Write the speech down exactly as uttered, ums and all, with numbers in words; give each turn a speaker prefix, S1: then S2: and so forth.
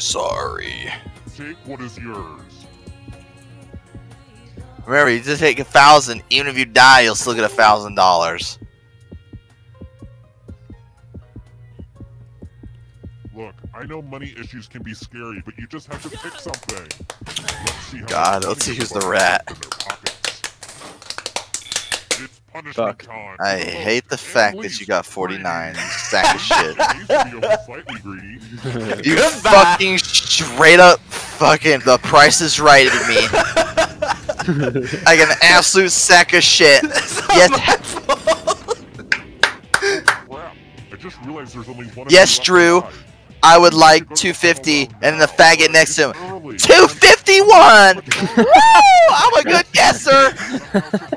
S1: sorry.
S2: Take what is yours.
S1: Remember, you just take a thousand. Even if you die, you'll still get a thousand dollars.
S2: Look, I know money issues can be scary, but you just have to pick something. Let's see how
S1: God, let's see who's the rat.
S2: It's punishment
S3: Fuck.
S2: time.
S1: I hate the fact that you got forty-nine. Sack of shit.
S2: Slightly greedy.
S1: You fucking straight up fucking The Price is Right at me. Like an absolute sack of shit. Yes.
S2: Crap. I just realized there's only one.
S1: Yes, Drew. I would like two fifty, and then the faggot next to him. two fifty-one! Woo! I'm a good guesser!